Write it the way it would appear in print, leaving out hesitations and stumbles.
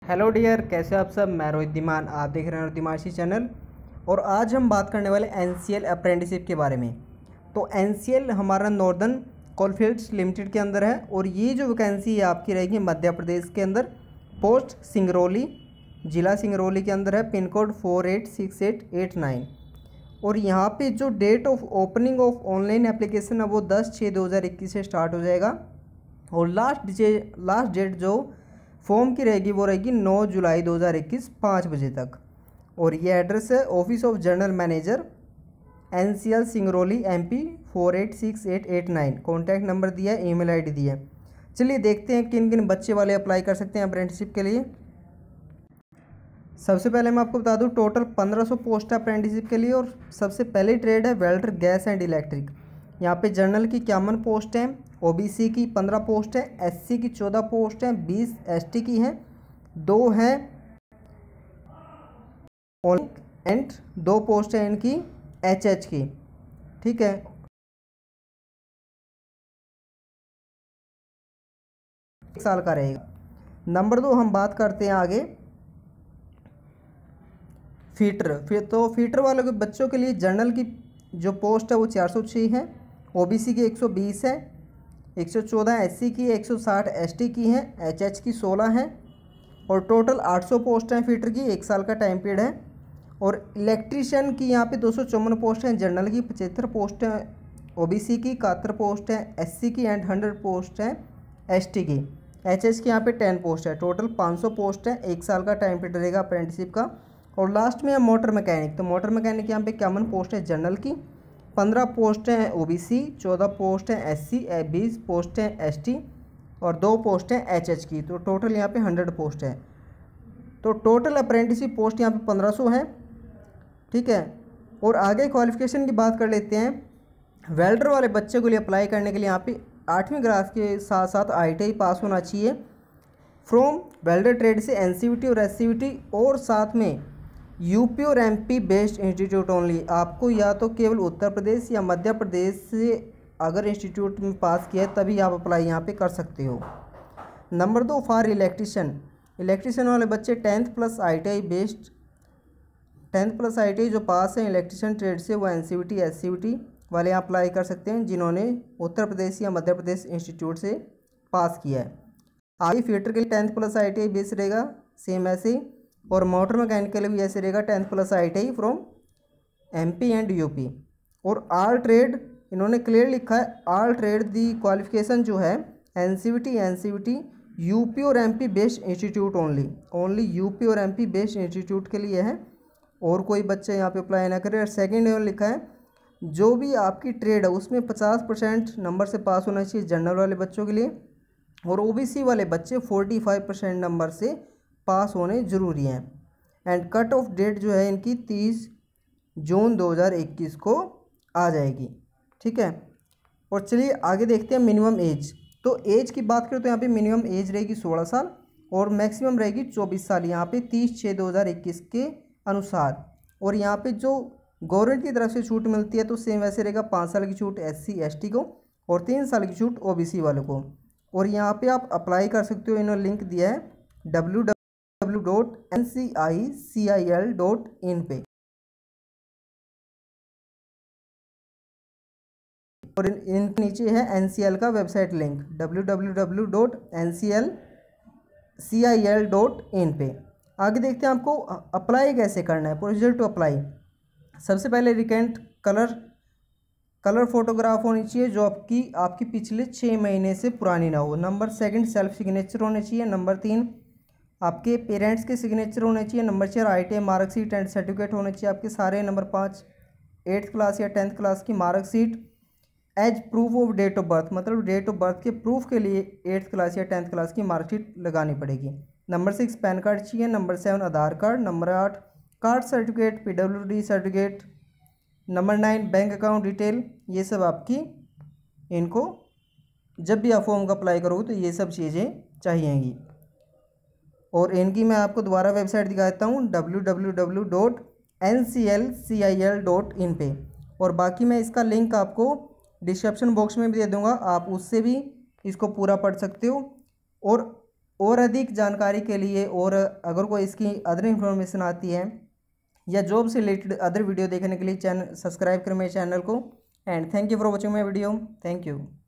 Hello dear, कैसे हो आप सब। मैं रोहित धीमान, आप देख रहे हैं रोहित चैनल। और आज हम बात करने वाले एनसीएल अप्रेंटिसशिप के बारे में। तो एनसीएल हमारा नॉर्दर्न कोलफील्ड्स लिमिटेड के अंदर है और ये जो वैकेंसी है आपकी रहेगी मध्य प्रदेश के अंदर। पोस्ट सिंगरौली, ज़िला सिंगरौली के अंदर है। Pin code 486889। और यहाँ पे जो date of opening of online application है वो 10/6/2021 से स्टार्ट हो जाएगा। और लास्ट डेट जो फॉर्म की रहेगी वो रहेगी 9 जुलाई 2021 5 बजे तक। और ये एड्रेस है office of general manager NCL Singrauli MP 486889। Contact number दिया है, ईमेल आईडी दिया है। चलिए देखते हैं किन किन बच्चे वाले अप्लाई कर सकते हैं अप्रेंटिसशिप के लिए। सबसे पहले मैं आपको बता दूं टोटल 1500 पोस्ट है अप्रेंटिसशिप के लिए। और सबसे पहले ट्रेड है वेल्डर गैस एंड इलेक्ट्रिक। यहाँ पे जनरल की 51 पोस्ट हैं, OBC की 15 पोस्ट है, SC की 14 पोस्ट हैं, 20 ST की हैं, 2 हैं एंड 2 पोस्ट हैं इनकी HH की। ठीक है, एक साल का रहेगा। नंबर 2 हम बात करते हैं आगे फीटर वालों के बच्चों के लिए जनरल की जो पोस्ट है वो 406 है, OBC की 120 है, 114 SC की, 160 ST की हैं, HH की 16 हैं। और टोटल 800 पोस्ट हैं फीटर की, 1 साल का टाइम पीरियड है। और इलेक्ट्रीशियन की यहाँ पे 254 पोस्ट हैं, जनरल की 75 पोस्ट हैं, OBC की 71 पोस्ट हैं, SC की एंड 100 पोस्ट हैं ST की। HH की यहाँ पे 10 पोस्ट है। टोटल 500 पोस्ट है, 1 साल का टाइम पीरियड रहेगा अप्रेंटिसशिप का। और लास्ट में है मोटर मैकेनिक। तो मोटर मैकेनिक यहाँ पे 51 पोस्ट है जनरल की, 15 पोस्ट हैं OBC, 14 पोस्ट हैं SC, 20 पोस्ट हैं ST और 2 पोस्ट हैं HH की। तो टोटल यहाँ पे 100 पोस्ट है। तो टोटल अप्रेंटिसशिप पोस्ट यहाँ पे 1500 हैं। ठीक है, और आगे क्वालिफिकेशन की बात कर लेते हैं। वेल्डर वाले बच्चे को लिए अप्लाई करने के लिए यहाँ पे 8वीं क्लास के साथ साथ ITI पास होना चाहिए फ्रॉम वेल्डर ट्रेड से NCVT और SCVT, और साथ में UP और MP बेस्ड इंस्टीट्यूट ओनली। आपको या तो केवल उत्तर प्रदेश या मध्य प्रदेश से अगर इंस्टीट्यूट में पास किया है तभी आप अप्लाई यहाँ पे कर सकते हो। नंबर 2 फॉर इलेक्ट्रीशियन वाले बच्चे 10th plus ITI based, 10th plus ITI जो पास हैं इलेक्ट्रीशियन ट्रेड से वो NCVT SCVT वाले यहाँ अप्लाई कर सकते हैं जिन्होंने उत्तर प्रदेश या मध्य प्रदेश इंस्टीट्यूट से पास किया है। आगे फीटर के लिए 10th प्लस ITI बेस रहेगा सेम ऐसे ही। और मोटर मैकेनिक के लिए भी ऐसे रहेगा 10th plus ITI from MP and UP। और ऑल ट्रेड इन्होंने क्लियर लिखा है, ऑल ट्रेड दी क्वालिफिकेशन जो है NCVT UP और MP based institute only UP और MP बेस्ड इंस्टीट्यूट के लिए है। और कोई बच्चे यहाँ पे अप्लाई ना करें। और सेकेंड इन्होंने लिखा है जो भी आपकी ट्रेड है उसमें 50% नंबर से पास होना चाहिए जनरल वाले बच्चों के लिए। और OBC वाले बच्चे 45% नंबर से पास होने ज़रूरी हैं। एंड कट ऑफ डेट जो है इनकी 30 जून 2021 को आ जाएगी। ठीक है, और चलिए आगे देखते हैं मिनिमम एज। तो एज की बात करें तो यहाँ पे मिनिमम एज रहेगी 16 साल और मैक्सिमम रहेगी 24 साल, यहाँ पे 30/6/2021 के अनुसार। और यहाँ पे जो गवर्नमेंट की तरफ से छूट मिलती है तो सेम वैसे रहेगा, 5 साल की छूट SC ST को और 3 साल की छूट OBC वालों को। और यहाँ पे आप अप्लाई कर सकते हो, इन्होंने लिंक दिया है www.ncicil.in पे। और इन नीचे है NCL का वेबसाइट लिंक www.ncicil.in पे। आगे देखते हैं आपको अप्लाई कैसे करना है। प्रोसीजर टू अप्लाई, सबसे पहले रिकेंट कलर फोटोग्राफ होनी चाहिए जो आपकी पिछले 6 महीने से पुरानी ना हो। नंबर 2 सेल्फ सिग्नेचर होने चाहिए। नंबर 3 आपके पेरेंट्स के सिग्नेचर होने चाहिए। Number 4 ITI marksheet and certificate होने चाहिए आपके सारे। नंबर 5 8th क्लास या 10th क्लास की marksheet age proof of date of birth, मतलब डेट ऑफ बर्थ के प्रूफ के लिए 8th क्लास या 10th क्लास की मार्कशीट लगानी पड़ेगी। नंबर 6 पैन कार्ड चाहिए। Number 7 Aadhaar card. Number 8 caste certificate, PWD certificate. Number 9 bank account detail. ये सब आपकी इनको जब भी आप फॉर्म का अप्लाई करोगे तो ये सब चीज़ें चाहिएंगी। और इनकी मैं आपको दोबारा वेबसाइट दिखा देता हूँ www.nclcil.in पे। और बाकी मैं इसका लिंक आपको डिस्क्रिप्शन बॉक्स में भी दे दूँगा, आप उससे भी इसको पूरा पढ़ सकते हो। और और अधिक जानकारी के लिए और अगर कोई इसकी अदर इन्फॉर्मेशन आती है या जॉब से रिलेटेड अदर वीडियो देखने के लिए चैनल सब्सक्राइब करें मेरे चैनल को। And thank you for watching my video. Thank you.